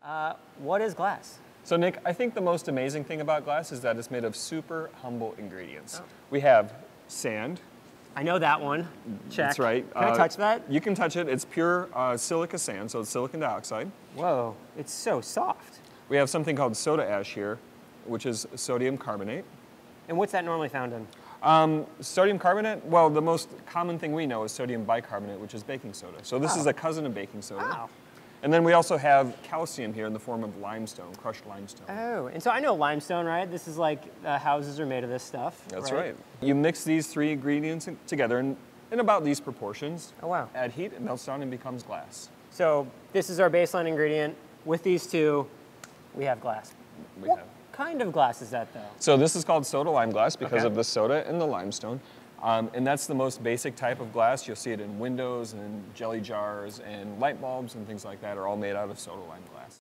What is glass? So Nick, I think the most amazing thing about glass is that it's made of super humble ingredients. Oh. We have sand. I know that one. Check. That's right. Can I touch that? You can touch it. It's pure silica sand, so it's silicon dioxide. Whoa, it's so soft. We have something called soda ash here, which is sodium carbonate. And what's that normally found in? Sodium carbonate, well, the most common thing we know is sodium bicarbonate, which is baking soda. So this is a cousin of baking soda. Wow. And then we also have calcium here in the form of limestone, crushed limestone. Oh, and so I know limestone, right? This is like houses are made of this stuff. That's right. You mix these three ingredients together in about these proportions. Oh, wow. Add heat, it melts down and becomes glass. So this is our baseline ingredient. With these two, we have glass. What kind of glass is that, though? So this is called soda lime glass because Okay. of the soda and the limestone. And that's the most basic type of glass. You'll see it in windows and jelly jars and light bulbs and things like that are all made out of soda lime glass.